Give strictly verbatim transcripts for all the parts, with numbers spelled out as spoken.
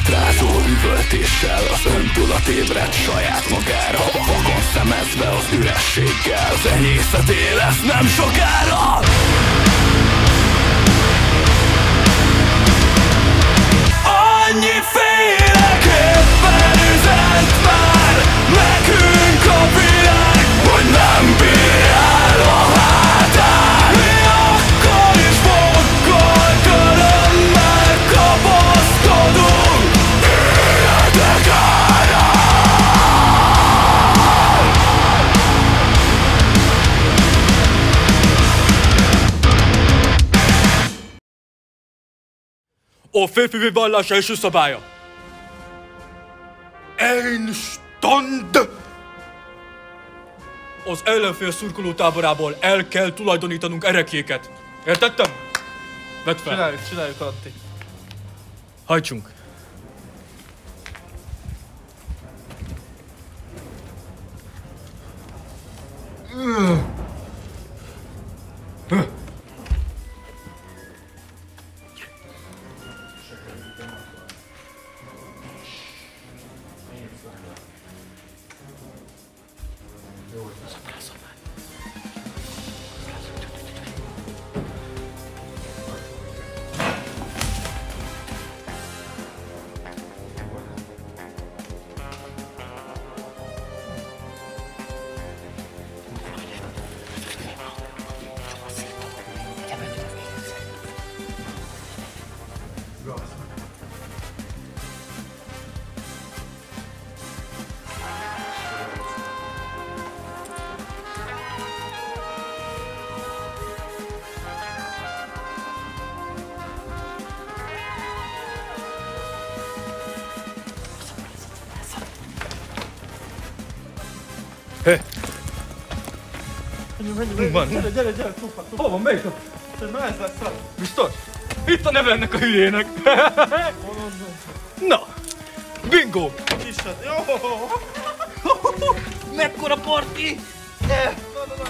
Hátrázó üvöltéssel az öntudat ébredt saját magára, vakon szemezve az ürességgel, az enyészeté lesz nem sokára. Annyi féleképpen üzent már nekünk a világ, hogy nem bír el a hátán. Mi akkor is fokkal körömmel kapaszkodunk életek árán. A férfi vallás első szabálya. Ein stand! Az ellenfél szurkoló táborából el kell tulajdonítanunk erekjéket. Értettem? Vedd fel. Csináljuk, csináljuk, Antti. Hajtsunk. Hé! Menjünk, menjünk, gyere, gyere, gyere, csúpa, csúpa. Hol van, melyik? Na ez lesz az. Biztos? Itt a neve ennek a hülyének. Na! Bingo! Kisad, jó! Mekkora parti! Na, na, na.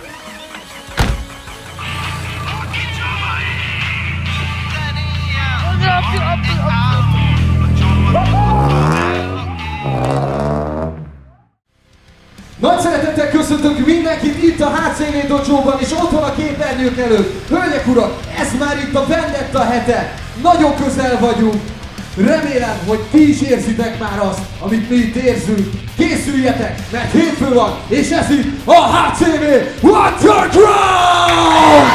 Nagy szeretettel köszöntök mindenkit itt a há cé vé Dojo-ban és otthon a képernyők előtt. Hölgyek, urak, ez már itt a Vendetta hete. Nagyon közel vagyunk. Remélem, hogy ti is érzitek már azt, amit mi itt érzünk. Készüljetek, mert hétfő van, és ez itt a há cé vé Underground!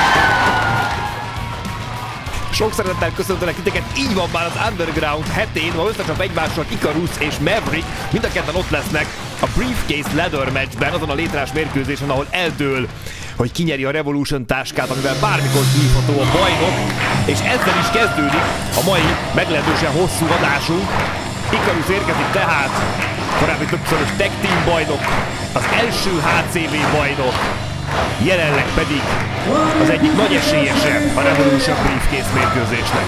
Sok szeretettel köszöntelek titeket, így van már az Underground hetén, ma összecsap egymással Icarus és Maverick, mind a ketten ott lesznek a Briefcase Ladder matchben, azon a létrás mérkőzésen, ahol eldől, hogy kinyeri a Revolution táskát, amivel bármikor hívható a bajnok, és ezzel is kezdődik a mai meglehetősen hosszú adásunk. Icarus érkezik tehát, korábbi többszörös tag team bajnok, az első há cé vé bajnok, jelenleg pedig az egyik nagy esélyese a Revolution Briefcase mérkőzésnek.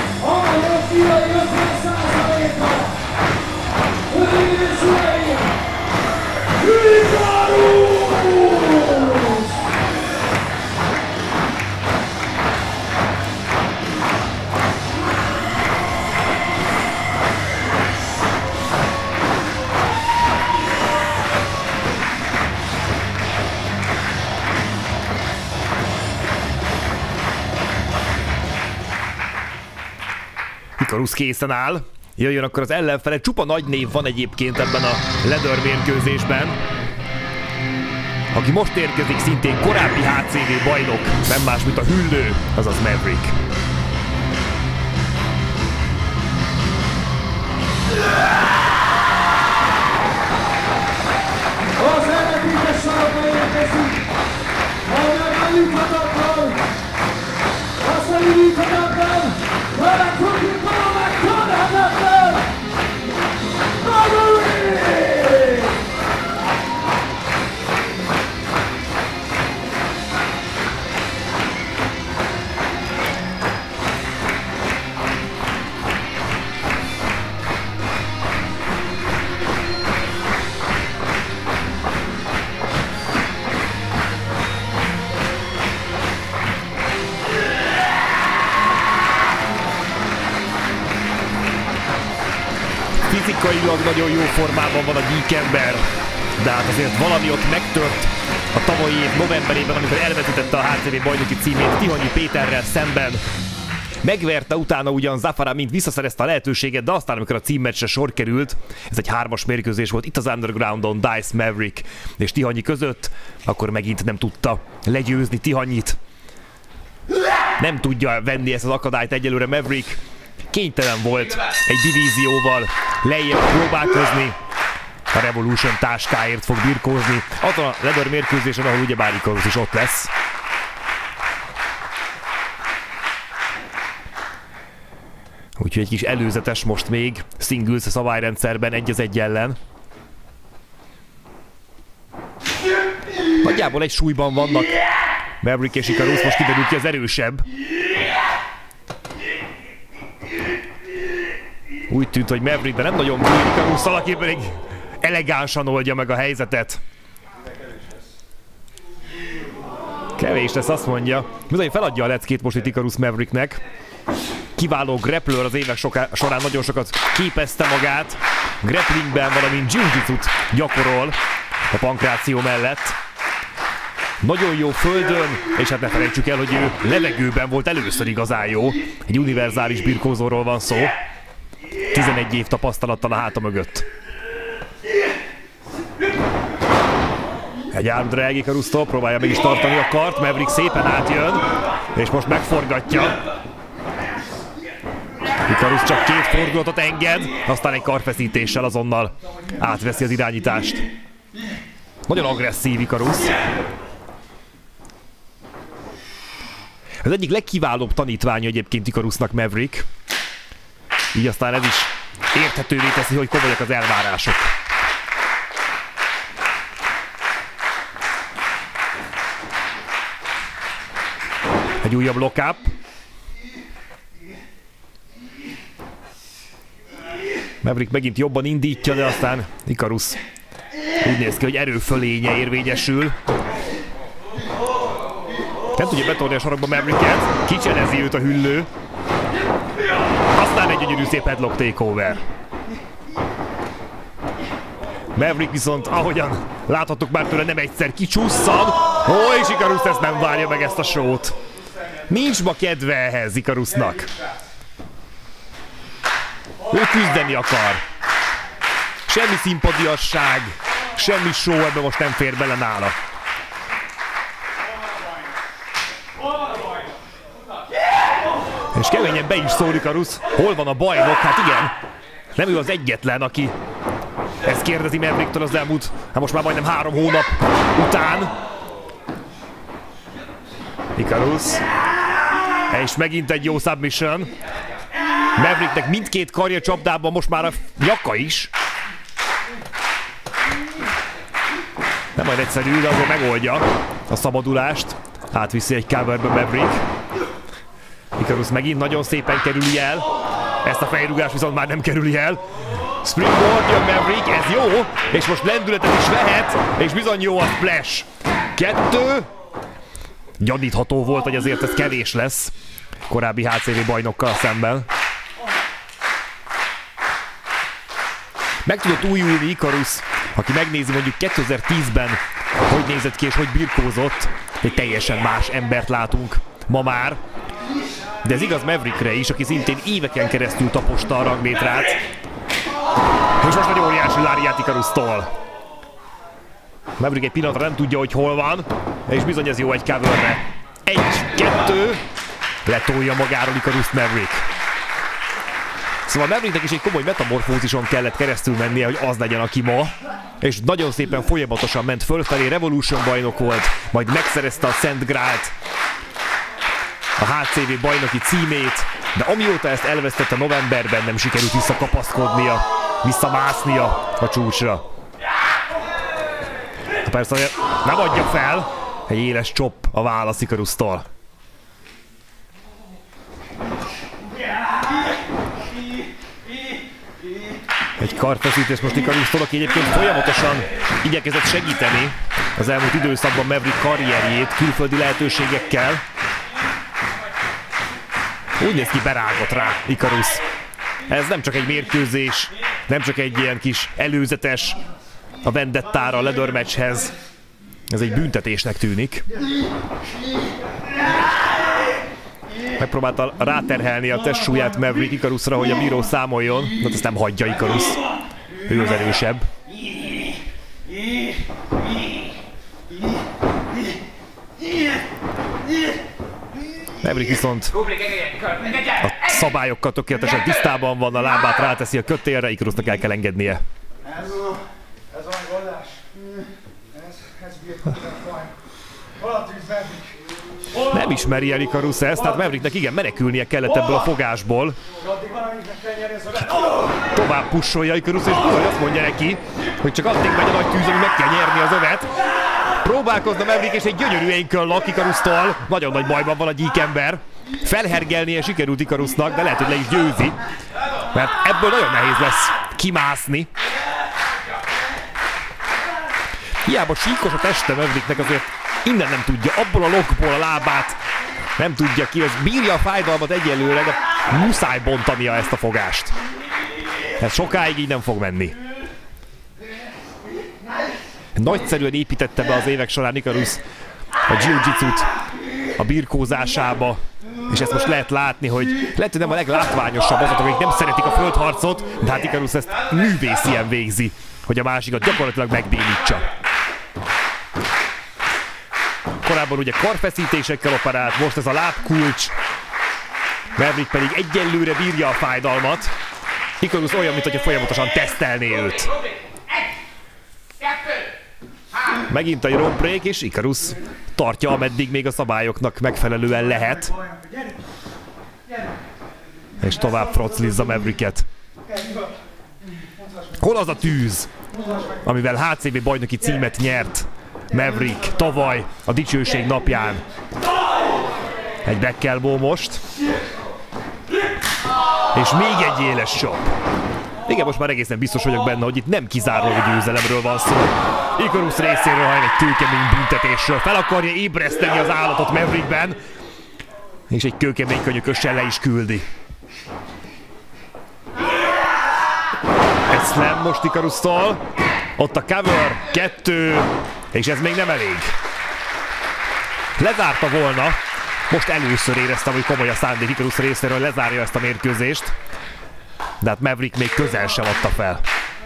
Icarus készen áll. Jöjjön akkor az ellenfele. Csupa nagy név van egyébként ebben a ladder mérkőzésben. Aki most érkezik, szintén korábbi há cé vé bajnok, nem más, mint a hüllő, azaz Maverick. Az ellentétes sarokba érkezünk! Ha megvagyunkhatatlan! Azt elindíthatatlan! Velem fogjuk a megtanulhatatlan! Maverick! Fizikailag nagyon jó formában van a Geekember, de hát azért valami ott megtört a tavalyi év novemberében, amikor elveszítette a há cé vé bajnoki címét Tihanyi Péterrel szemben. Megverte utána ugyan Zafara, mint visszaszerezte a lehetőséget, de aztán, amikor a címmeccsre sor került, ez egy hármas mérkőzés volt itt az Undergroundon Dice Maverick és Tihanyi között, akkor megint nem tudta legyőzni Tihanyit. Nem tudja venni ezt az akadályt egyelőre Maverick. Kénytelen volt egy divízióval lejjebb próbálkozni. A Revolution táskáért fog birkózni. Azon a Leather mérkőzésen, ahol ugyebár Icarus is ott lesz. Úgyhogy egy kis előzetes most még singles szabályrendszerben egy az egy ellen. Nagyjából egy súlyban vannak Maverick és Icarus, most kiderül ki az erősebb. Úgy tűnt, hogy Maverick, de nem nagyon bír Icarusszal, aki pedig elegánsan oldja meg a helyzetet. Kevés lesz, azt mondja. Bizony feladja a leckét most itt Icarus Mavericknek. Kiváló grappler, az évek soká, során nagyon sokat képezte magát. Grapplingben, valamint jiu-jitsut gyakorol a pankráció mellett. Nagyon jó földön, és hát ne felejtsük el, hogy ő levegőben volt először igazán jó. Egy univerzális birkózóról van szó. tizenegy év tapasztalattal a háta mögött. Egy armdrag Icarusztól, próbálja meg is tartani a kart, Maverick szépen átjön, és most megforgatja. Icarus csak két fordulatot enged, aztán egy karfeszítéssel azonnal átveszi az irányítást. Nagyon agresszív Icarus. Az egyik legkiválóbb tanítványa egyébként Icarusnak Maverick. Így aztán ez is érthetővé teszi, hogy komolyak az elvárások. Egy újabb lock-up. Maverick megint jobban indítja, de aztán Icarus úgy néz ki, hogy erőfölénye érvényesül. Nem tudja betolni a sarokba Mavericket, kicserezi őt a hüllő. Aztán egy gyönyörű szép headlock takeover. Maverick viszont, ahogyan láthattuk már tőle, nem egyszer kicsúszszad. Ó, és Icarus ezt nem várja meg, ezt a sót. Nincs ma kedve ehhez Icarusnak. Ő küzdeni akar. Semmi szimpadiasság, semmi show, ebben most nem fér bele nála. És keményen be is szól Icarus. Hol van a bajnok? Hát igen, nem ő az egyetlen, aki ezt kérdezi Mavericktől az elmúlt, hát most már majdnem három hónap után. Icarus. És megint egy jó submission. Mavericknek mindkét karja csapdában, most már a nyaka is. Nem majd egyszerű, de azért megoldja a szabadulást. Átviszi egy coverbe Maverick. Icarus megint nagyon szépen kerüli el. Ezt a fejrúgást viszont már nem kerüli el. Springboard jön Maverick, ez jó. És most lendületet is vehet. És bizony jó a splash. Kettő. Gyanítható volt, hogy azért ez kevés lesz korábbi há cé vé bajnokkal szemben. Meg tudott újulni Icarus, aki megnézi mondjuk kétezer-tízben, hogy nézett ki és hogy birkózott. Egy teljesen más embert látunk ma már. De ez igaz Maverickre is, aki szintén éveken keresztül taposta a ranglétrát. És most egy óriási láriát Icarustól. Maverick egy pillanatra nem tudja, hogy hol van, és bizony ez jó egy coverre. Egy, kettő, letolja magáról Icarust Maverick. Szóval Mavericknek is egy komoly metamorfózison kellett keresztül mennie, hogy az legyen, aki ma. És nagyon szépen folyamatosan ment fölfelé, Revolution bajnok volt, majd megszerezte a Szent Grált, a há cé vé bajnoki címét, de amióta ezt elvesztette novemberben, nem sikerült visszakapaszkodnia, visszamásznia a csúcsra. Persze nem adja fel, egy éles csop a válasz Icarustól. Egy kartfeszítés most Icarustól, aki egyébként folyamatosan igyekezett segíteni az elmúlt időszakban Maverick karrierjét külföldi lehetőségekkel. Úgy néz ki, berágott rá Icarus. Ez nem csak egy mérkőzés, nem csak egy ilyen kis előzetes a vendettára, a ladder matchhez. Ez egy büntetésnek tűnik. Megpróbálta ráterhelni a testsúlyát Maverick Icarusra, hogy a bíró számoljon, de ezt nem hagyja Icarus. Ő az erősebb. Maverick viszont a szabályokkal tökéletesen tisztában van, a lábát ráteszi a kötélre, Icarusnak el kell engednie. Ez a, ez a megoldás. Ez, ez birkózat van. Hol a tűz, Maverick? Nem ismeri el Icarus ezt, tehát Mavericknek igen, menekülnie kellett ebből a fogásból. Tovább pussolja Icarus, és bizony azt mondja neki, hogy csak addig megy a nagy tűz, hogy meg kell nyerni az övet. Próbálkozna Maverick, és egy gyönyörű ankle-lock Icarustól. Nagyon nagy bajban van a gyík ember. Felhergelnie sikerült Icarusnak, de lehet, hogy le is győzi. Mert ebből nagyon nehéz lesz kimászni. Hiába síkos a teste Mavericknek, azért innen nem tudja, abból a lockból a lábát nem tudja ki, az bírja a fájdalmat egyelőre, de muszáj bontania ezt a fogást. Ez sokáig így nem fog menni. Nagyszerűen építette be az évek során Icarus a jiu-jitsut a birkózásába, és ezt most lehet látni, hogy lehet, hogy nem a leglátványosabb azok, akik nem szeretik a földharcot, de hát Icarus ezt művészien végzi, hogy a másikat gyakorlatilag megbénítsa. Korábban ugye karfeszítésekkel operált, most ez a lábkulcs. Maverick pedig egyelőre bírja a fájdalmat. Icarus olyan, mintha folyamatosan tesztelné őt. Megint egy rope break, és Icarus tartja, ameddig még a szabályoknak megfelelően lehet. És tovább froclizza Mavericket. Hol az a tűz, amivel há cé vé bajnoki címet nyert Maverick tavaly a dicsőség napján? Egy back elbow most. És még egy éles chop. Igen, most már egészen biztos vagyok benne, hogy itt nem kizárólag a győzelemről van szó. Icarus részéről, hanem egy kőkemény büntetésről. Fel akarja ébreszteni az állatot Maverickben, és egy kőkemény könyökössel le is küldi. Egy slam most Icarustól. Ott a cover, kettő, és ez még nem elég. Lezárta volna. Most először éreztem, hogy komoly a szándék Icarus részéről, hogy lezárja ezt a mérkőzést. De hát Maverick még közel sem adta fel.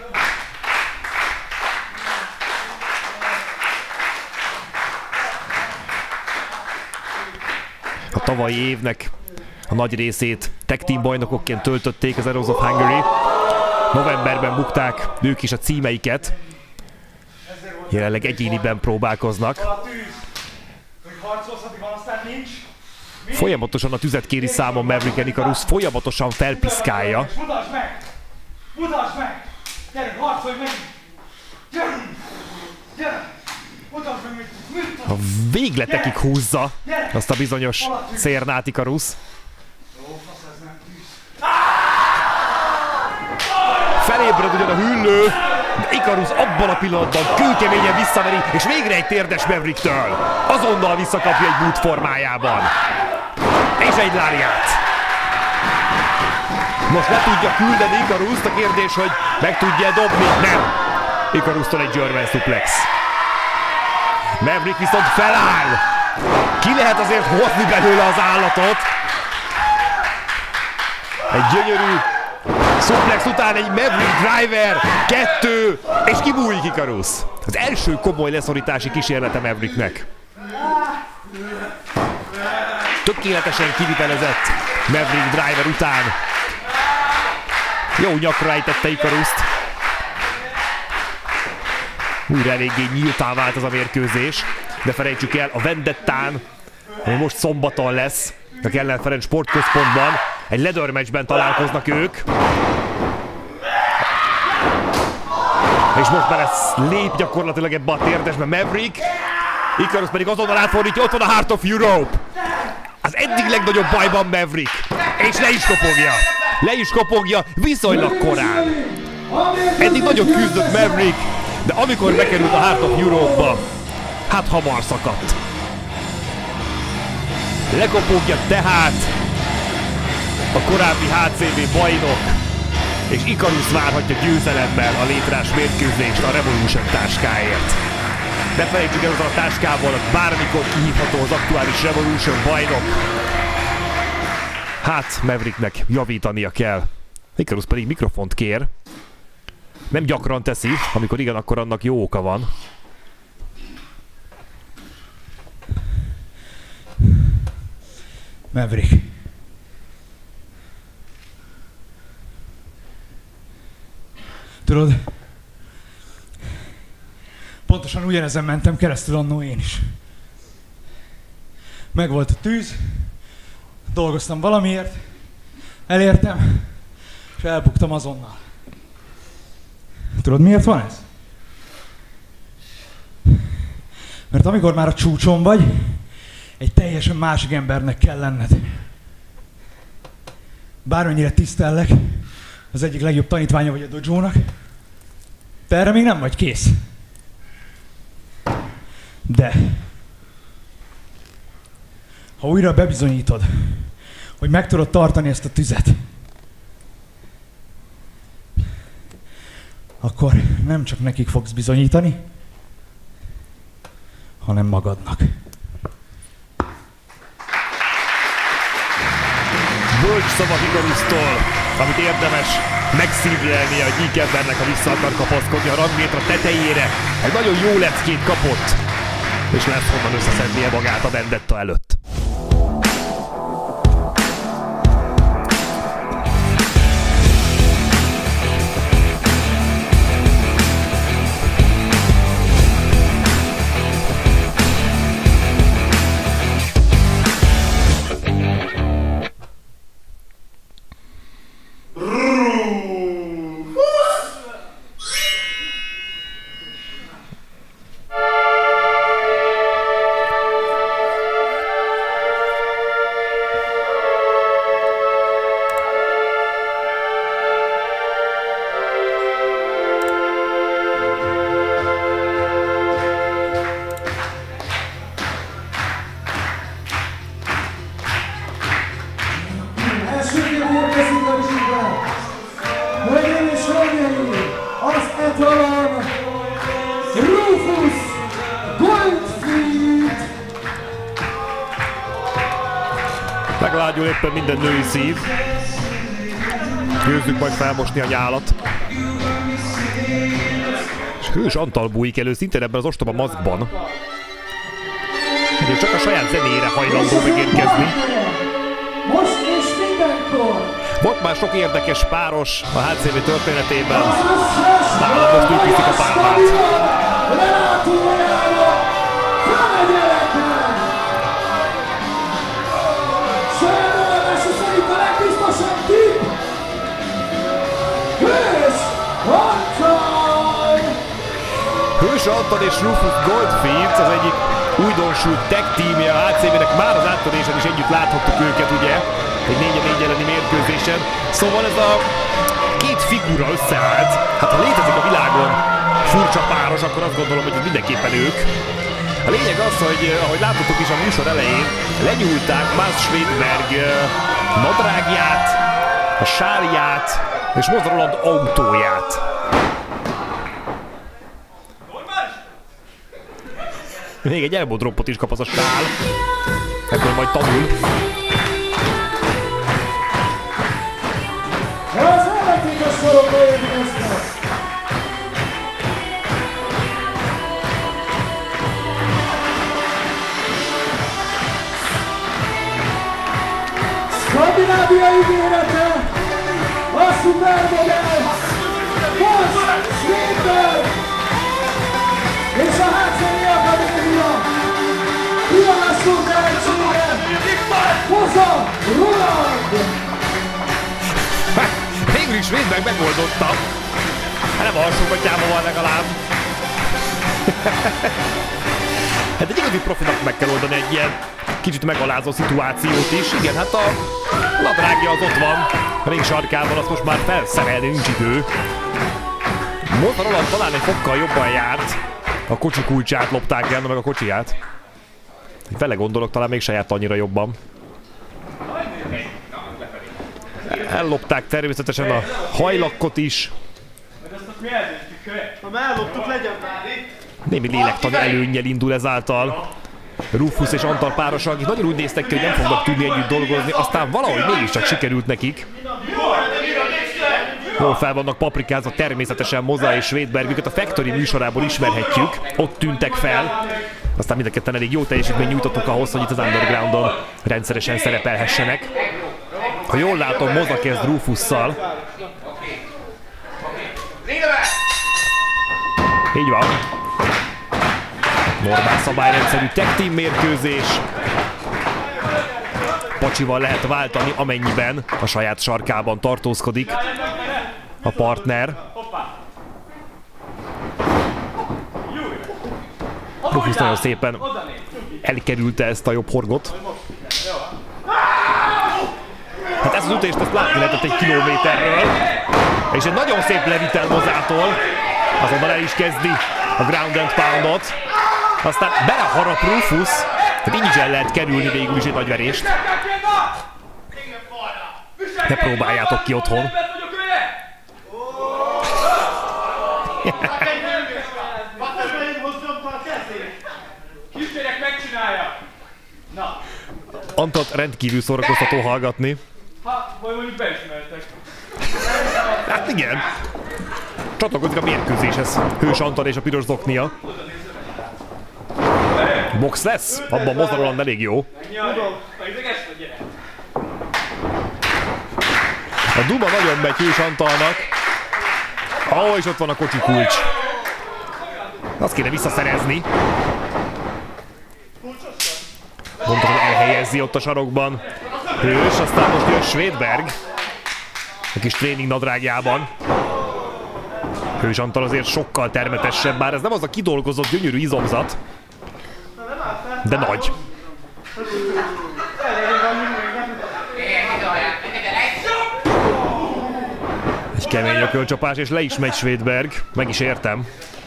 A tavalyi évnek a nagy részét tag team bajnokokként töltötték az Heroes of Hungary. Novemberben bukták ők is a címeiket. Jelenleg egyéniben próbálkoznak. Folyamatosan a tüzet kéri számon Maverick, Icarus folyamatosan felpiszkálja. Mutasd meg! Mutasd meg! Gyerünk, harcolj meg! Gyerünk! Gyerünk! Mutasd meg, mit A végletekig húzza azt a bizonyos cérnát Icarus. Felébred ugyan a hüllő, de Icarus abban a pillanatban kőkeményen visszameri, és végre egy térdes Mavericktől. Azonnal visszakapja egy boot formájában. És egy lariat. Most le tudja küldeni Icarust, a kérdés, hogy meg tudja dobni? Nem. Icarustól egy German suplex. Maverick viszont feláll. Ki lehet azért hozni belőle az állatot? Egy gyönyörű suplex után egy Maverick driver, kettő, és kibújik Icarus. Az első komoly leszorítási kísérlete Mavericknek. Tökéletesen kivitelezett Maverick driver után. Jó nyakra ejtette Icarust. Újra eléggé nyíltá vált az a mérkőzés, de felejtsük el, a Vendettán, ami most szombaton lesz, a Keller Ferenc sportközpontban, egy ladder matchben találkoznak ők. És most már ez lép gyakorlatilag ebbe a térdesbe Maverick. Icarus pedig azonnal átfordítja, ott van a Heart of Europe. Az eddig legnagyobb bajban Maverick. És le is kopogja. Le is kopogja viszonylag korán. Eddig nagyon küzdött Maverick, de amikor bekerült a Heart of Europe-ba, hát hamar szakadt. Lekopogja tehát a korábbi há cé vé bajnok és Icarus várhatja győzelemmel a létrás mérkőzést a Revolution táskáért. Ne felejtsük el, hogy a táskával bármikor kihívható az aktuális Revolution bajnok. Hát, Mavericknek javítania kell. Icarus pedig mikrofont kér. Nem gyakran teszi, amikor igen, akkor annak jó oka van. Maverick. Tudod, pontosan ugyanezen mentem keresztül annó én is. Megvolt a tűz, dolgoztam valamiért, elértem, és elbuktam azonnal. Tudod, miért van ez? Mert amikor már a csúcson vagy, egy teljesen másik embernek kell lenned. Bármennyire tisztellek, az egyik legjobb tanítványa vagy a dojónak, te erre még nem vagy kész. De ha újra bebizonyítod, hogy meg tudod tartani ezt a tüzet, akkor nem csak nekik fogsz bizonyítani, hanem magadnak. Bölcs szavak Icarusztól, amit érdemes megszívlelni a gyík embernek, ha vissza akar kapaszkodni a ranglétra tetejére. Egy nagyon jó leckét kapott, és lesz honnan összeszednie magát a vendetta előtt. Meglágyul éppen minden női szív. Győzzük majd felmosni a nyálat. És Hős Antal bújik elő szintén ebben az ostoba maszkban. Ugye csak a saját zenére hajlandó megérkezni. Most és mindenkor! Volt már sok érdekes páros a há cé vé történetében. Nálam most úgy viszik a pármát. Hős Antal és Rufus Goldfields az egyik újdonsult tag teamje a há cé vének. Már az áttörésen is együtt láthattuk őket, ugye? Egy négy négy elleni mérkőzésen. Szóval ez a két figura összeállt. Hát ha létezik a világon furcsa páros, akkor azt gondolom, hogy ez mindenképpen ők. A lényeg az, hogy ahogy láthattuk is a műsor elején, lenyúlták Mats Schwedberg nadrágját, a sálját és Moz Roland autóját. Még egy elbodroppot is kap az a sál. Ebből majd tanul. Az ellentétes sorokba érkeztek! Skandinávia ígérete! A szupermodell! Mats Schwedberg! És a há cé vé Akadémia! Hiányzó tehetsége! Moza Roland! Végül is Schwedberg megoldotta. Hát nem alsógatjában van legalább. Hát egy igazi profinak meg kell oldani egy ilyen kicsit megalázó szituációt is. Igen, hát a nadrágja az ott van. A ring sarkában azt most már felszerelni nincs idő. Moza Roland talán egy fokkal jobban járt. A kocsi kulcsát lopták el, meg a kocsiját. Vele gondolok, talán még saját annyira jobban. Ellopták természetesen a hajlakkot is. Némi lélektani előnnyel indul ezáltal Rufus és Antal párosa, akik nagyon úgy néztek ki, hogy nem fognak tudni együtt dolgozni, aztán valahogy mégiscsak sikerült nekik. Jól fel vannak paprikázva természetesen Moza és Svédberg, őket a Factory műsorából ismerhetjük, ott tűntek fel. Aztán mind a ketten elég jó teljesítményt nyújtottak ahhoz, hogy itt az Undergroundon rendszeresen szerepelhessenek. Ha jól látom, Moza kezd Rufusszal. Így van. Normál szabályrendszerű tag team mérkőzés. Pacsival lehet váltani, amennyiben a saját sarkában tartózkodik a partner. Rufus nagyon szépen elkerülte ezt a jobb horgot. Hát ez az ütést ezt látni lehetett egy kilométerről. És egy nagyon szép levitel Mozától. Azonnal el is kezdi a ground and poundot. Aztán beleharap Rufus. Tehát így is el lehet kerülni végül is egy nagy verést. Ne próbáljátok ki otthon. Antalt rendkívül szórakoztató hallgatni. Hát, vagy mondjuk beismertek. Hát igen. Csatlakozik a mérkőzéshez Hős Antal és a piros zoknia. Box lesz? Abban Moza Roland elég jó. A duma nagyon megy Hős Antalnak. Ahol is ott van a kocsi kulcs. Azt kéne visszaszerezni. Mondta, hogy elhelyezzi ott a sarokban Hős, aztán most jön Svédberg a kis tréning nadrágjában. Hős Antal azért sokkal termetesebb, bár ez nem az a kidolgozott gyönyörű izomzat, de nagy. Egy kemény ökölcsapás, és le is megy Svédberg, meg is értem.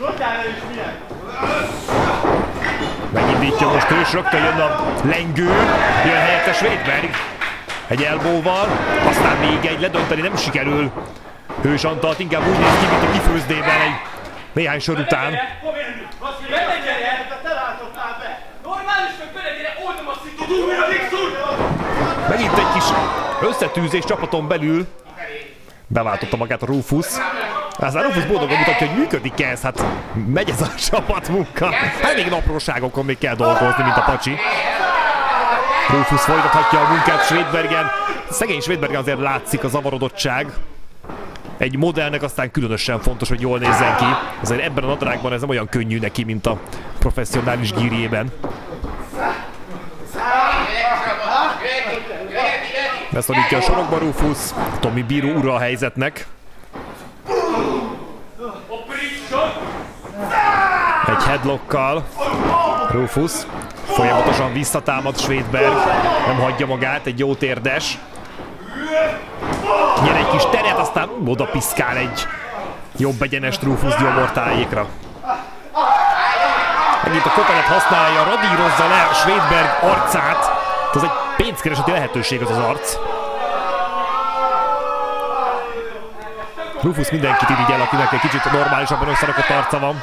Megindítja most Hős, rögtön jön a lengő, jön helyette Svédberg. Egy elbóval, aztán még egy, ledönteni nem sikerül Hős Antalt, inkább úgy néz ki, mint a kifőzdében egy néhány sor után. Megint egy kis összetűzés csapaton belül. Beváltotta magát a Rufus. Aztán Rufus boldogan mutatja, hogy működik ez, hát megy ez a csapatmunka. Hát még apróságokon még kell dolgozni, mint a pacsi. Rufus folytathatja a munkát Svédbergen. Szegény Svédbergen azért látszik a zavarodottság. Egy modellnek aztán különösen fontos, hogy jól nézzen ki. Azért ebben a nadrágban ez nem olyan könnyű neki, mint a professzionális gírjében. Beszorítja a sorokba Rufus. Tommy bíró ura a helyzetnek. Egy headlockkal Rufus folyamatosan visszatámad Svédberg, nem hagyja magát, egy jó térdes. Nyer egy kis teret, aztán oda piszkál egy jobb egyenest Rufus gyomortájékra. Megint a kötelet használja, radírozza le Svédberg arcát. Ez egy pénzkereseti lehetőség az az arc. Rufus mindenkit irigyel, akinek egy kicsit normálisabban összerakott arca van.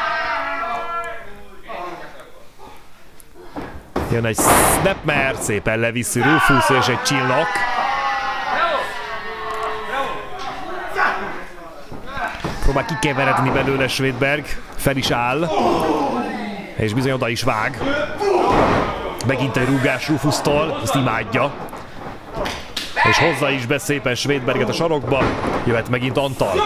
Jön egy snapmare, szépen leviszi Rufus és egy chinlock. Próbál kikeveredni belőle Svédberg, fel is áll, és bizony oda is vág. Megint egy rúgás Rufustól, ezt imádja. És hozza is be szépen Svédberget a sarokba, jöhet megint Antal.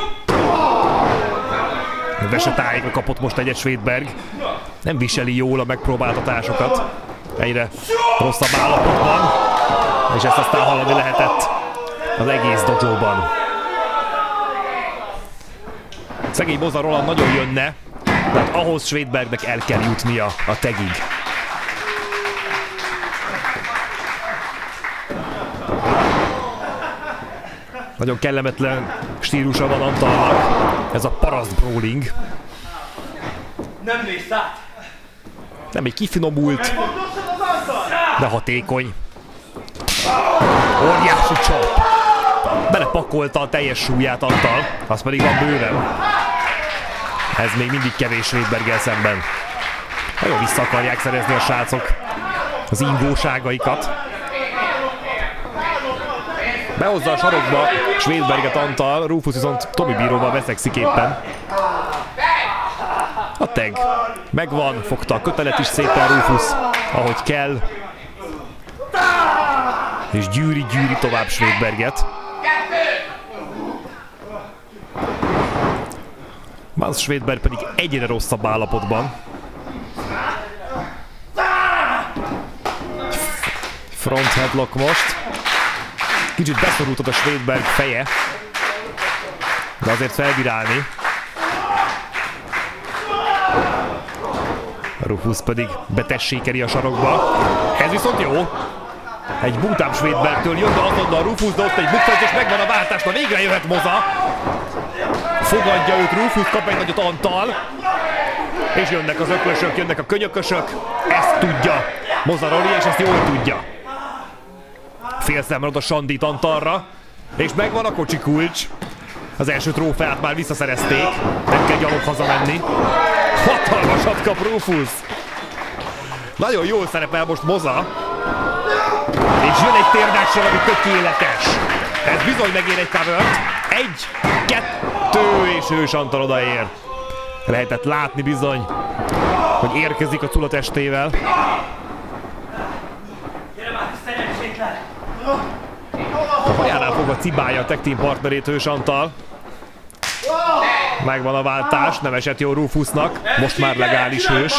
Vesetájékra kapott most egyet Svédberg. Nem viseli jól a megpróbáltatásokat. Egyre rosszabb állapotban. És ezt aztán hallani lehetett az egész dojóban. Szegény Moza Roland nagyon jönne, tehát ahhoz Svédbergnek el kell jutnia a tagig. Nagyon kellemetlen stílusa van Antalnak, ez a paraszt brawling. Nem nézsz át! Nem egy kifinomult, de hatékony. Óriási csap! belepakolta a teljes súlyát Antal, az pedig van bőven. Ez még mindig kevés Svédberggel szemben. Nagyon vissza akarják szerezni a srácok az ingóságaikat. Behozza a sarokba Svédberget Antal, Rufus viszont Tommy bíróval veszekszik éppen. A tag megvan, fogta a kötelet is szépen Rufus, ahogy kell. És gyűri, gyűri tovább Svédberget. Mans Svédberg pedig egyre rosszabb állapotban. Front headlock most. Kicsit beszorult a Svédberg feje, de azért felbírálni. Rufus pedig betessékeli a sarokba. Ez viszont jó. Egy butább Svédbergtől jön, de azonnal Rufus, de ott egy bukfenc, és megvan a váltás, na végre jöhet Moza. Fogadja őt Rufus, kap egy nagyot Antal. És jönnek az öklösök, jönnek a könyökösök. Ezt tudja Moza Rawley, és ezt jól tudja. Félszemmel oda sandít Antalra, és megvan a kocsi kulcs. Az első trófeát már visszaszerezték, nem kell gyalog hazamenni. Hatalmasat kap Rufus. Nagyon jól szerepel most Moza. És jön egy térdással, ami tökéletes. Ez bizony megér egy covert. Egy, kettő, és ős Antal odaér. Lehetett látni bizony, hogy érkezik a Cula testével. A hajánál fogva cibálja a tag team partnerét Hős Antal. Megvan a váltás, nem esett jó Rufusnak, most már legális Hős.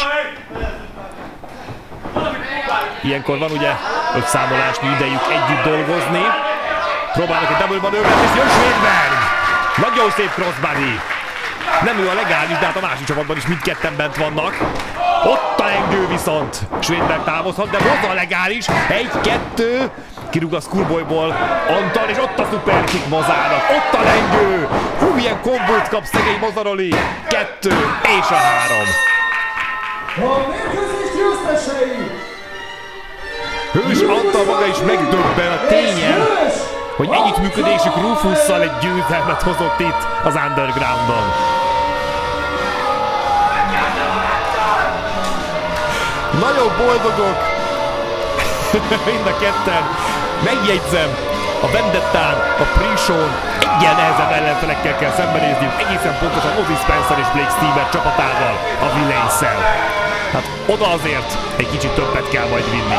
Ilyenkor van ugye öt számolásnyi idejük együtt dolgozni. Próbálnak egy double manővert, és jön Svédberg! Nagyon szép crossbody. Nem ő a legális, de hát a másik csapatban is mindketten bent vannak. Ott a lengő viszont. Svédberg távozhat, de Moza a legális. Egy, kettő. Kirúg a Schoolboyból Antal, és ott a superkick Mozának. Ott a lengő. Hú, milyen kombót kap szegény Moza Rawley. Kettő, és a három. A mérkőzés győztesei! Hős Antal maga is megdöbben a tényen, hogy együttműködésük Rufusszal egy győzelmet hozott itt az Undergroundon. Nagyon boldogok mind a ketten. Megjegyzem, a Vendettán, a Pre-show-n egyen nehezebb ellenfelekkel kell szembenézniük, egészen pontosan Ozzy Spencer és Blake Steamer csapatával, a Villains-szel. Hát oda azért egy kicsit többet kell majd vinni.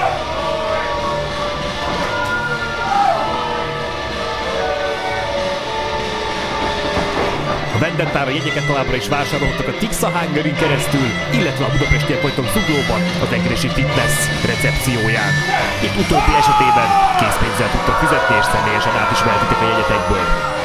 A Vendettára jegyeket továbbra is vásárolhattak a Tixa Hungary keresztül, illetve a budapestiek vagytok Zuglóban az Egressy Fitness recepcióján. Itt utóbbi esetében készpénzzel tudtok fizetni, és személyesen át is vehetitek a jegyet egyből.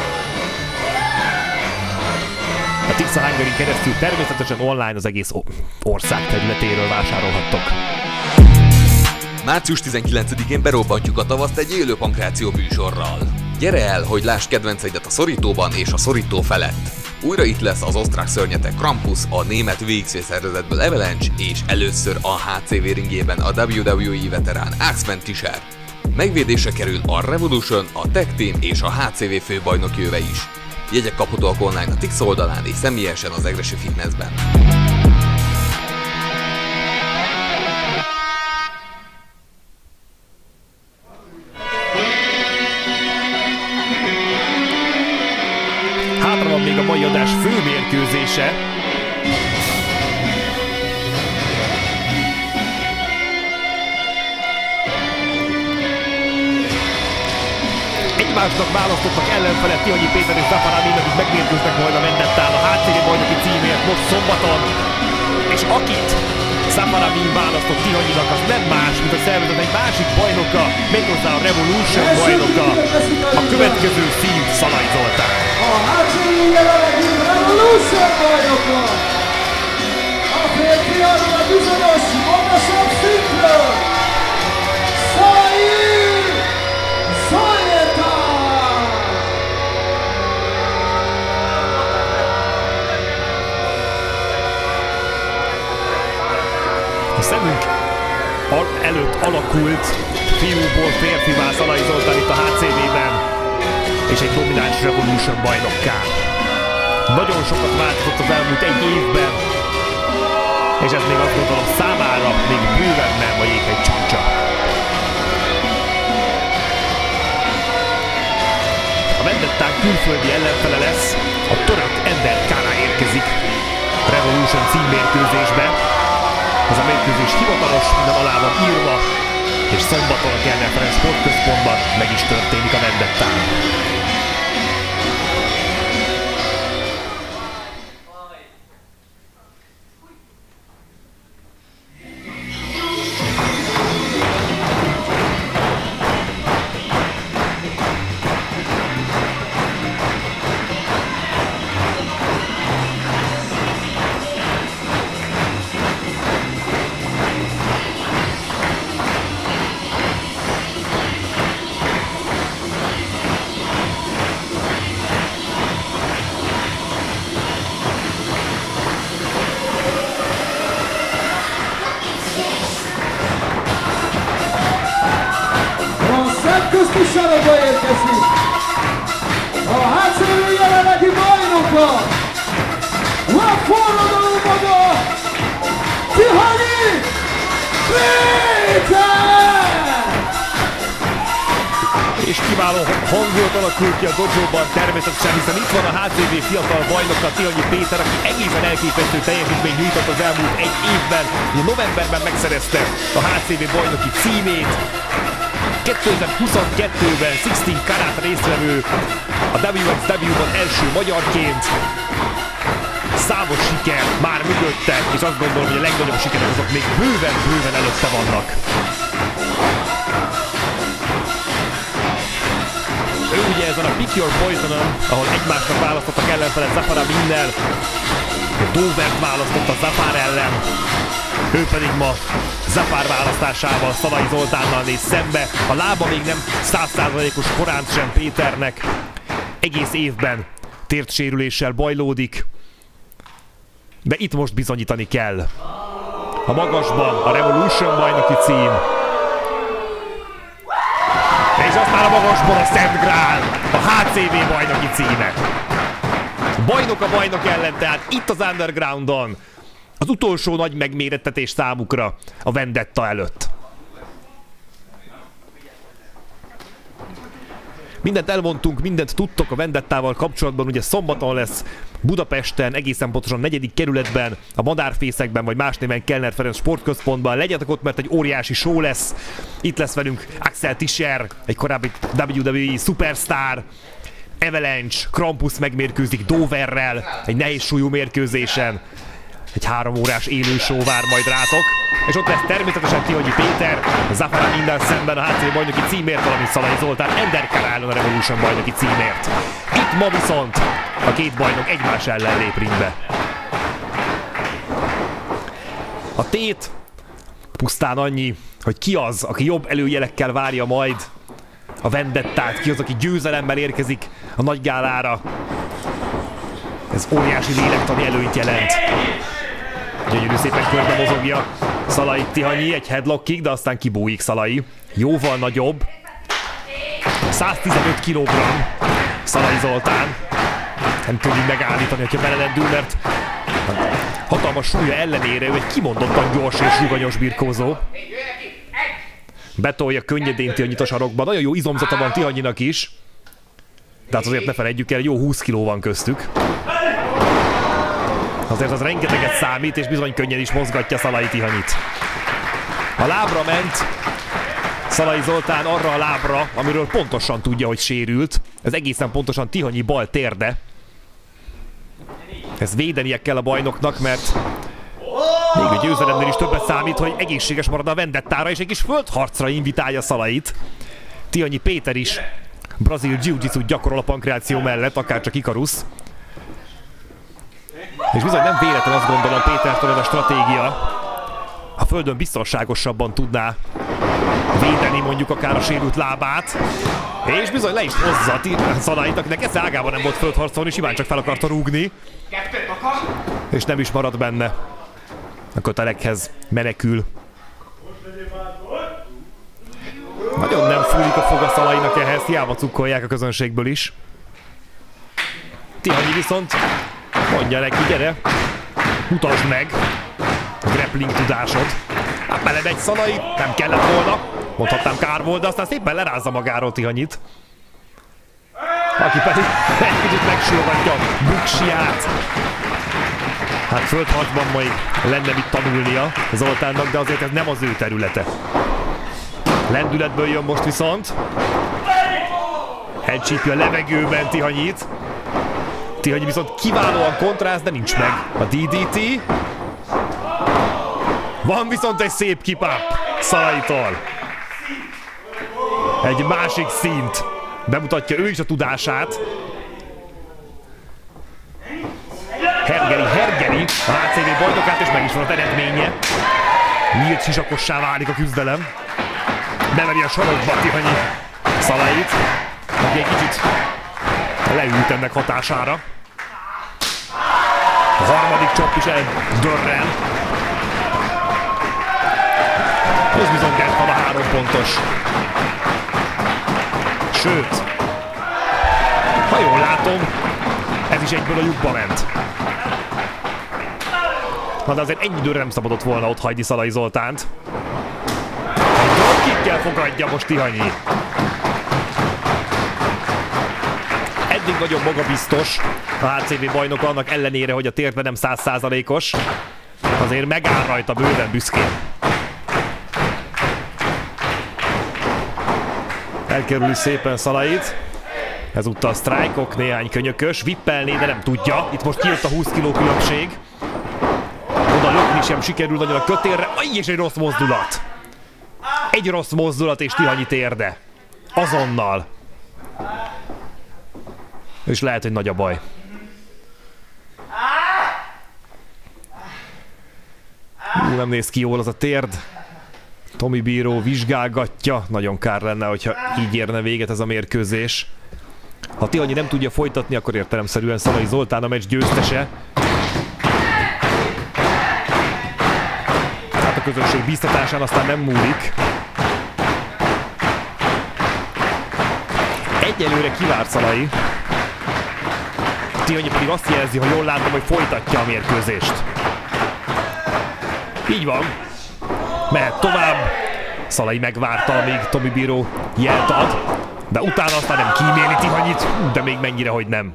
A Tixa Hungary keresztül természetesen online az egész ország területéről vásárolhattok. március tizenkilencedikén berobbantjuk a tavaszt egy élő pankráció műsorral. Gyere el, hogy láss kedvenceidet a szorítóban és a szorító felett. Újra itt lesz az osztrák szörnyetek Krampus, a német vé iksz vé szervezetből Avalanche, és először a há cé vé ringében a dupla vé dupla vé é veterán Axman Tischer. Megvédésre kerül a Revolution, a Tag Team és a há cé vé főbajnoki öve is. Jegyek kaphatóak online a Tixa oldalán és személyesen az Egressy Fitnessben. Hátra van még a mai adás főmérkőzése. Egymásnak választottak ellenfelet Tihanyi Péter és Zafaramin, akik megmérkőznek majd a Vendettán a há cé vé bajnoki címért most szombaton. És akit Zafaramin választott Tihanyinak, az nem más, mint a szervezet egy másik bajnoka, méghozzá a Revolution bajnoka, a következő szív Szalai Zoltán. A há cé vé jelenlegi Revolution bajnoka! A férfiaknak bizonyos magasabb szintről! Szalai Zoltán! A szemünk előtt alakult fiúból férfivá Szalai Zoltán itt a há cé vében. és egy domináns Revolution bajnokká. Nagyon sokat változott az elmúlt egy évben, és ez még azt gondolom számára még bőven nem a jéghegy csúcsa. A Vendettán külföldi ellenfele lesz, a török Ender Kara érkezik Revolution címmérkőzésbe. Ez a mérkőzés hivatalos, minden alá van írva, és szombaton a Kellner Ferenc Sportközpontban meg is történik a Vendettán. Köztiszteletbe érkezik a há cé vé jelenlegi bajnoka, a forradalom maga, Tihanyi Péter! És kiváló hangulat alakult ki a dojóban természetesen, hiszen itt van a há cé vé fiatal bajnoka, Tihanyi Péter, aki egészen elképesztő teljesítményt nyújtott az elmúlt egy évben. Novemberben megszerezte a há cé vé bajnoki címét, kétezer-huszonkettőben tizenhat karát résztvevő, a dupla vé iksz dupla vé-ban első magyarként. Számos siker már mögötte, és azt gondolom, hogy a legnagyobb sikerek azok még bőven-bőven előtte vannak. Ő ugye ezen a Pick Your Poison-on, ahol egymásnak választottak ellenfelet Zafar Aminnel, Dovert választott a Zafar ellen, ő pedig ma Zafar választásával Szalai Zoltánnal néz szembe. A lába még nem száz százalékos korán sem Péternek. Egész évben térdsérüléssel bajlódik. De itt most bizonyítani kell. A magasban a Revolution bajnoki cím. És aztán a magasban a Szent Grál, a há cé vé bajnoki címe. Bajnok a bajnok ellen, tehát itt az Undergroundon. Az utolsó nagy megmérettetés számukra a Vendetta előtt. Mindent elmondtunk, mindent tudtok a Vendettával kapcsolatban, ugye szombaton lesz Budapesten, egészen pontosan negyedik kerületben, a Madárfészekben, vagy más néven Kellner Ferenc Sportközpontban. Legyetek ott, mert egy óriási show lesz. Itt lesz velünk Axel Tischer, egy korábbi dupla vé dupla vé Superstar, Avalanche, Krampus megmérkőzik Doverrel, egy nehéz súlyú mérkőzésen. Egy három órás élő show vár majd rátok. És ott lesz természetesen Tihanyi Péter, Zafar Aminnel szemben a há cé vé bajnoki címért, valamint Szalai Zoltán Ender Kara ellen a Revolution bajnoki címért. Itt ma viszont a két bajnok egymás ellen lép ringbe. A tét pusztán annyi, hogy ki az, aki jobb előjelekkel várja majd a Vendettát, ki az, aki győzelemmel érkezik a nagygálára. Ez óriási lélektani előnyt jelent. Gyönyörű szépen körbe mozogja Szalai Tihanyi, egy headlock kick, de aztán kibújik Szalai. Jóval nagyobb. száztizenöt kilogramm Szalai Zoltán. Nem tudjuk megállítani, hogyha belelendül, mert hatalmas súlya ellenére ő egy kimondottan gyors és ruganyos birkózó. Betolja könnyedén Tihanyit a sarokba. Nagyon jó izomzata van Tihanyinak is. De hát azért ne felejtjük el, jó húsz kiló van köztük. Azért az rengeteget számít, és bizony könnyen is mozgatja Szalai Tihanyit. A lábra ment Szalai Zoltán, arra a lábra, amiről pontosan tudja, hogy sérült. Ez egészen pontosan Tihanyi bal térde. Ez védenie kell a bajnoknak, mert még a győzelemnél is többet számít, hogy egészséges marad a Vendettára, és egy kis földharcra invitálja Szalait. Tihanyi Péter is brazil jiu-jitsu gyakorol a pankreáció mellett, akárcsak Ikarusz. És bizony nem véletlen, azt gondolom, Pétertől ez a stratégia. A földön biztonságosabban tudná védeni mondjuk akár a sérült lábát. És bizony le is hozza Szalait, akinek esze ágában nem volt földharcolni, simán csak fel akarta rúgni. És nem is marad benne. A kötelekhez menekül. Nagyon nem fúlik a foga Szalainak ehhez, hiába cukkolják a közönségből is. Tihanyi viszont mondja neki, gyere, mutasd meg a grappling tudásod. Hát belemegy Szalai, nem kellett volna, mondhatnám kár volt, de aztán szépen lerázza magáról Tihanyit. Aki pedig egy kicsit megsógatja buksiát. Hát földharcban majd lenne mit tanulnia Zoltánnak, de azért ez nem az ő területe. Lendületből jön most viszont. Elcsípja a levegőben Tihanyit. Tihanyi viszont kiválóan kontráz, de nincs meg a dé dé té. Van viszont egy szép kipap Szalaitól. Egy másik szint. Bemutatja ő is a tudását. Hergeli, Hergeli a há cé vé bajnokát, és meg is van az eredménye. Nyílt sisakossá válik a küzdelem. Beveri a sarokba Tihanyi Szalait, aki egy kicsit leült ennek hatására. A harmadik csap is eldörrel. Ez bizony Gertman a három pontos. Sőt, ha jól látom, ez is egyből a lyukba ment. Na de azért ennyi időre nem szabadott volna ott hagyni Szalai Zoltánt. Kikkel fogadja most Tihanyi. Eddig nagyon magabiztos a há cé vé bajnok, annak ellenére, hogy a térde nem száz százalékos. Azért megáll rajta bőven büszkén. Elkerüli szépen Szalait. Ezúttal sztrájkok, néhány könyökös. Vippelné, de nem tudja. Itt most kijött a húsz kiló különbség. Oda lökni sem sikerül nagyon a kötélre. Aj, és egy rossz mozdulat. Egy rossz mozdulat és Tihanyi térde. Azonnal. És lehet, hogy nagy a baj. Hú, nem néz ki jól az a térd. Tomi bíró vizsgálgatja. Nagyon kár lenne, hogyha így érne véget ez a mérkőzés. Ha Tihanyi nem tudja folytatni, akkor értelemszerűen Szalai Zoltán a meccs győztese. Hát a közönség bíztatásán aztán nem múlik. Egyelőre kivárt Szalai. Tihanyi pedig azt jelzi, hogy jól látom, hogy folytatja a mérkőzést. Így van. Mehet tovább. Szalai megvárta, amíg Tomi bíró jelt ad. De utána aztán nem kíméli Tihanyit, de még mennyire, hogy nem.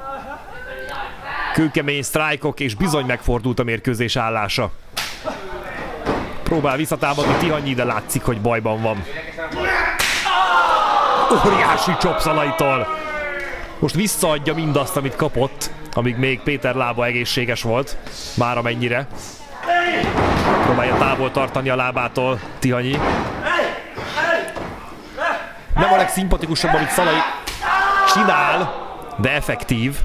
Kőkemény sztrájkok, és bizony megfordult a mérkőzés állása. Próbál visszatámadni Tihanyi, de látszik, hogy bajban van. Óriási csop Szalaitól. Most visszaadja mindazt, amit kapott, amíg még Péter lába egészséges volt. Már amennyire. Próbálja távol tartani a lábától Tihanyi. Nem a legszimpatikusabb, amit Szalai csinál, de effektív.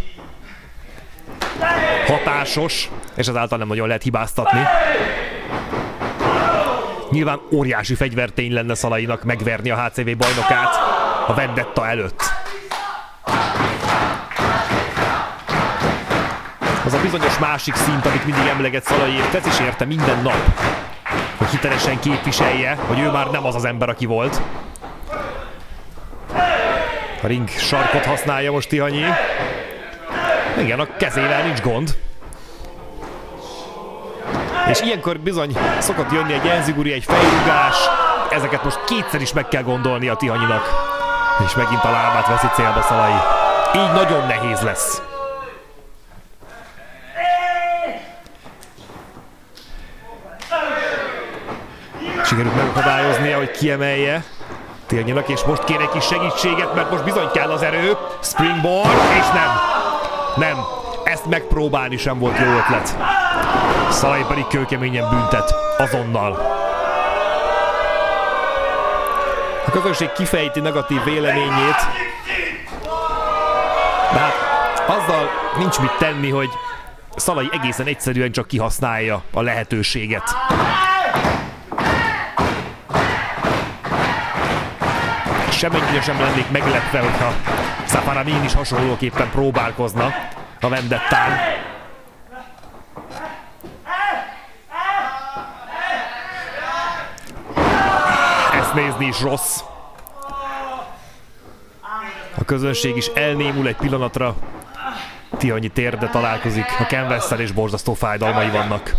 Hatásos, és ezáltal nem nagyon lehet hibáztatni. Nyilván óriási fegyvertény lenne Szalainak megverni a há cé vé bajnokát a Vendetta előtt. Az a bizonyos másik szint, amit mindig emleget Szalaiért, ez is érte minden nap, hogy hitelesen képviselje, hogy ő már nem az az ember, aki volt. A ring sarkot használja most Tihanyi. Igen, a kezével nincs gond. És ilyenkor bizony szokott jönni egy enziguri, egy fejrugás. Ezeket most kétszer is meg kell gondolni a Tihanyinak. És megint a lábát veszi célba Szalai. Így nagyon nehéz lesz. Sikerült megakadályoznia, hogy kiemelje Tihanyinak, és most kér egy kis segítséget, mert most bizony kell az erő. Springboard, és nem. Nem. Ezt megpróbálni sem volt jó ötlet. Szalai pedig kőkeményen büntet. Azonnal. A közönség kifejti negatív véleményét. De hát azzal nincs mit tenni, hogy Szalai egészen egyszerűen csak kihasználja a lehetőséget. Semennyire sem lennék meglepve, hogyha Szaparamin is hasonlóképpen próbálkozna a Vendettán. Ezt nézni is rossz. A közönség is elnémul egy pillanatra. Tihanyi térde találkozik a Canvas-szel, és borzasztó fájdalmai vannak.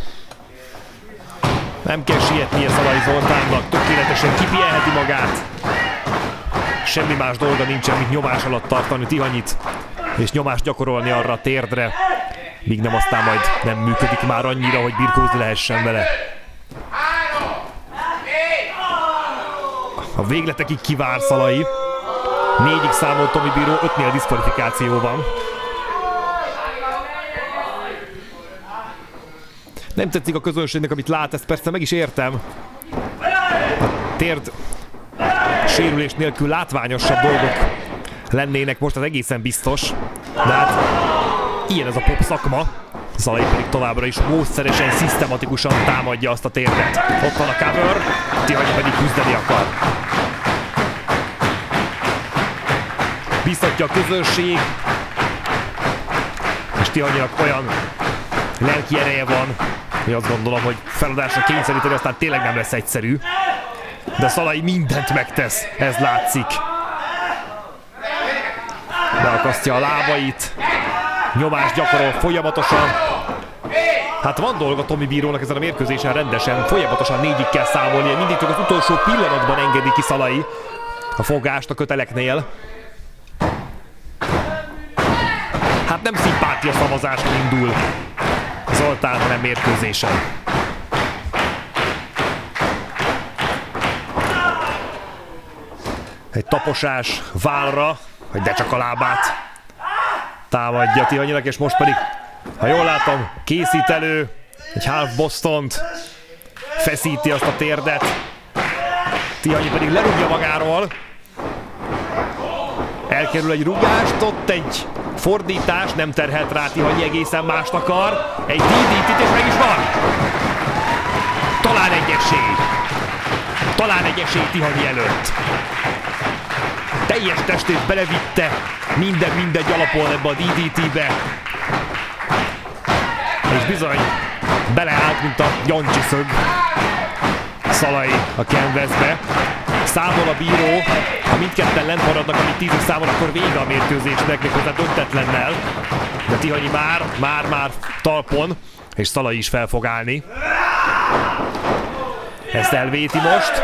Nem kell sietnie Szalai Zoltánnak, tökéletesen kipihenheti magát. Semmi más dolga nincsen, mint nyomás alatt tartani Tihanyit, és nyomást gyakorolni arra a térdre, míg nem aztán majd nem működik már annyira, hogy birkózni lehessen vele. A végletekig kivár Szalai. Négyig számolt Tomi bíró, ötnél diszkvalifikáció van. Nem tetszik a közönségnek, amit lát, ezt persze meg is értem. A térd sérülés nélkül látványosabb dolgok lennének most, az egészen biztos. De hát ilyen ez a pop szakma. Szalai pedig továbbra is módszeresen, szisztematikusan támadja azt a térdet. Ott van a cover, Tihanyi pedig küzdeni akar. Biztatja a közönség, és Tihanyinak olyan lelki ereje van, hogy azt gondolom, hogy feladásra kényszeríteni aztán tényleg nem lesz egyszerű. De Szalai mindent megtesz, ez látszik. Beakasztja a lábait, nyomást gyakorol folyamatosan. Hát van dolga Tomi bírónak ezen a mérkőzésen rendesen, folyamatosan négyig kell számolni, mindig csak az utolsó pillanatban engedi ki Szalai a fogást a köteleknél. Hát nem szimpátia szavazáson indul Zoltán, hanem mérkőzésen. Egy taposás vállra, hogy de csak a lábát támadja Tihanyinak, és most pedig, ha jól látom, készít elő egy half Bostont, feszíti azt a térdet. Tihanyi pedig lerúgja magáról. Elkerül egy rúgást, ott egy fordítás, nem terhelt rá Tihanyi, egészen mást akar. Egy dé dé té-t, és meg is van! Talán egy esély. Talán egy esély Tihanyi előtt. Teljes testét belevitte minden mindegy alapon ebbe a dé dé té-be. És bizony beleállt, mint a Jancsi szög Szalai a Canvas-be. Számol a bíró, ha mindketten lent maradnak, amit tízig számol, akkor vége a mérkőzésnek, méghozzá döntetlennel. De Tihanyi már, már, már talpon, és Szalai is fel fog állni. Ezt elvéti most.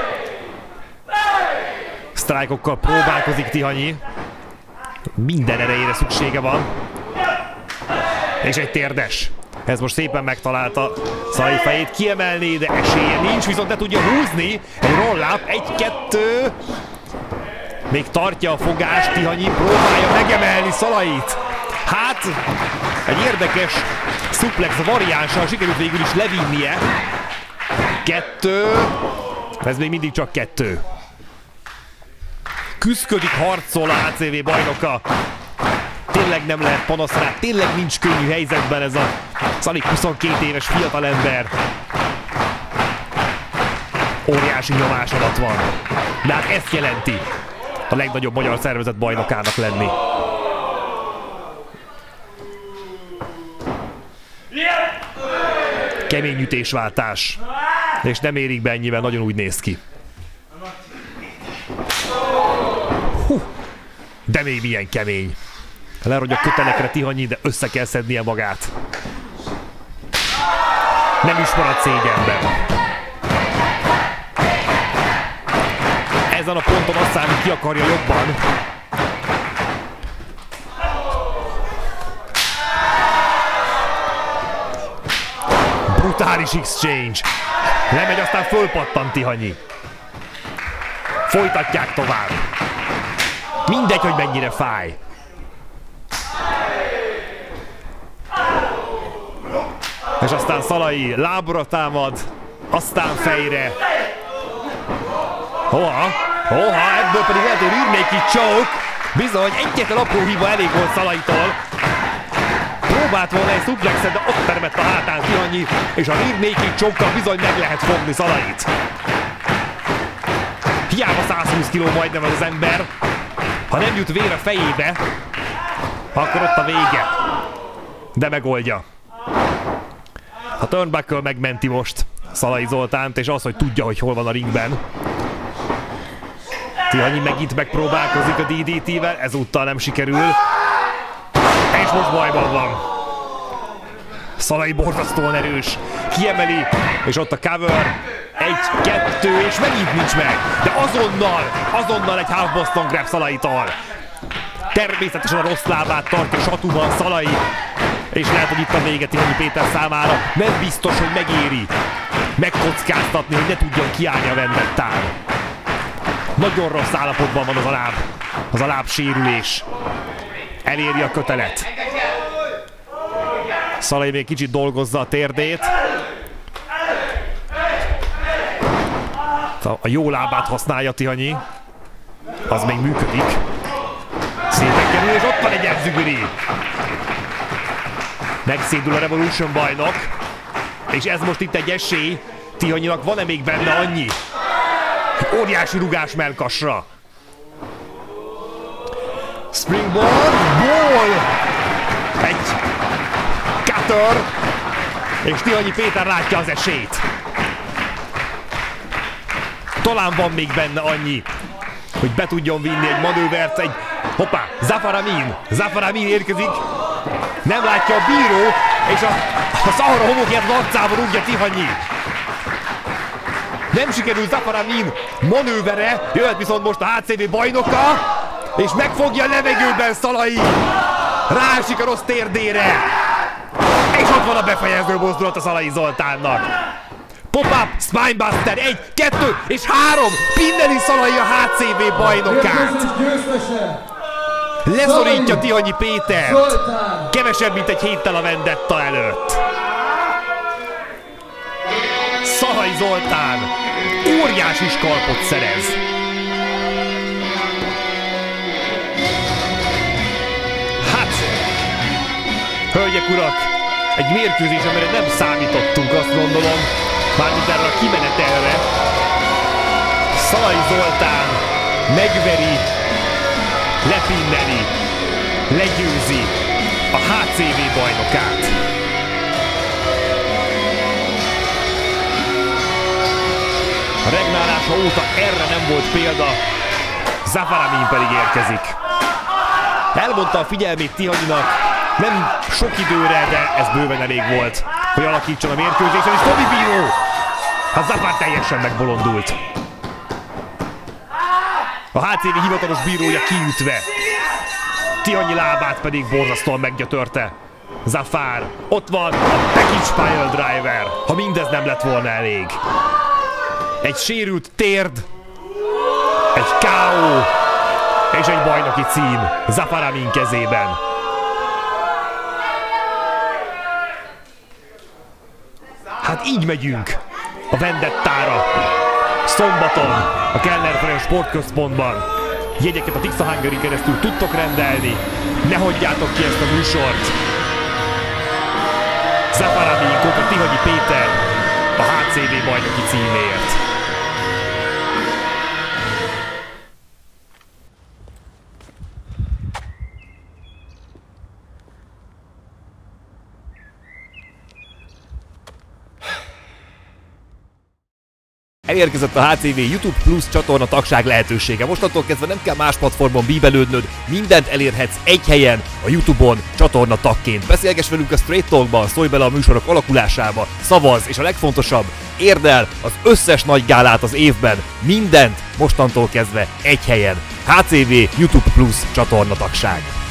Sztrájkokkal próbálkozik Tihanyi. Minden erejére szüksége van. És egy térdes. Ez most szépen megtalálta Szalai fejét, kiemelné, de esélye nincs, viszont ne tudja húzni. Egy roll-up, egy-kettő. Még tartja a fogást, Tihanyi próbálja megemelni Szalait. Hát, egy érdekes suplex variánssal sikerült végül is levinnie. Kettő. Ez még mindig csak kettő. Küszködik, harcol a há cé vé bajnoka. Tényleg nem lehet panasz rá, tényleg nincs könnyű helyzetben ez a alig huszonkét éves fiatalember. Óriási nyomás alatt van. De hát ezt jelenti a legnagyobb magyar szervezet bajnokának lenni. Kemény ütésváltás. És nem érik be ennyivel, nagyon úgy néz ki. Hú, de még milyen kemény. Lerogy a kötelekre Tihanyi, de össze kell szednie magát. Nem is marad szégyenben. Ezen a ponton azt számít, ki akarja jobban. Brutális exchange. Lemegy, aztán fölpattan Tihanyi. Folytatják tovább. Mindegy, hogy mennyire fáj. És aztán Szalai lábra támad, aztán fejre. Hoha, hoha, ebből pedig lehet, hogy rear naked choke. Bizony, egyetlen apró hiba elég volt Szalaitól. Próbált volna egy suplexet, de ott termett a hátán Tihanyi, és a rear naked choke-kal bizony meg lehet fogni Szalait. Hiába százhúsz kiló majdnem az ember. Ha nem jut vér a fejébe, akkor ott a vége. De megoldja. A turnbuckle megmenti most Szalai Zoltánt, és az, hogy tudja, hogy hol van a ringben. Tihanyi megint megpróbálkozik a dé dé té-vel, ezúttal nem sikerül. És most bajban van. Szalai borzasztóan erős, kiemeli, és ott a cover. Egy, kettő, és megint nincs meg. De azonnal, azonnal egy half Boston grab Szalaitól. Természetesen a rossz lábát tartja satúban Szalai. És lehet, hogy itt a vége Tihanyi Péter számára. Nem biztos, hogy megéri megkockáztatni, hogy ne tudjon kiállni a vendettán. Nagyon rossz állapotban van az a láb. Az a láb sérülés. Eléri a kötelet. Szalai még kicsit dolgozza a térdét. A jó lábát használja Tihanyi. Az még működik. Szépen kerül, és ott van egy edzügüri. Megszédül a Revolution bajnok. És ez most itt egy esély. Tihanyinak van-e még benne annyi? Óriási rugás mellkasra. Springboard, ball! Egy cutter. És Tihanyi Péter látja az esélyt. Talán van még benne annyi, hogy be tudjon vinni egy manővert, egy... Hoppá, Zafar Amin. Zafar Amin érkezik. Nem látja a bíró, és a, a Szahara homokját arcába rúgja Tihanyi. Nem sikerül Zafar Amin manővere, jöhet viszont most a há cé vé bajnoka, és megfogja a levegőben Szalai. Rásik a rossz térdére. És ott van a befejező mozdulat a Szalai Zoltánnak. Pop-up, Spinebuster, egy, kettő és három! Pinneli Szalai a há cé vé bajnokát! Leszorítja Tihanyi Pétert! Kevesebb, mint egy héttel a vendetta előtt. Szalai Zoltán óriási skalpot szerez. Hát, hölgyek, urak, egy mérkőzés, amire nem számítottunk, azt gondolom. Mármint erre a kimenetelre. Szalai Zoltán megveri, lepinneli, legyőzi a há cé vé bajnokát. A regnálása óta erre nem volt példa, Zafar Amin pedig érkezik. Elmondta a figyelmét Tihanyinak, nem sok időre, de ez bőven elég volt, hogy alakítson a mérkőzésen, és Tobi bíró! Hát Zafar teljesen megbolondult. A há cé vé hivatalos bírója kiütve. Tihanyi lábát pedig borzasztóan meggyötörte. Zafar, ott van a package pile driver, ha mindez nem lett volna elég. Egy sérült térd, egy ká ó és egy bajnoki cím Zafar Amin kezében. Hát így megyünk a vendettára. Szombaton a Kellner Ferenc Sportközpontban. Jegyeket a Tixa Hungary keresztül tudtok rendelni. Ne hagyjátok ki ezt a műsort. Zafar Amin kontra Tihanyi Péter a há cé vé bajnoki címért. Elérkezett a há cé vé YouTube Plus csatorna tagság lehetősége. Mostantól kezdve nem kell más platformon bíbelődnöd, mindent elérhetsz egy helyen, a YouTube-on csatorna tagként. Beszélgess velünk a Straight Talkban, szólj bele a műsorok alakulásába, szavazz, és a legfontosabb, érd el az összes nagy gálát az évben, mindent mostantól kezdve egy helyen. há cé vé YouTube Plus csatorna tagság.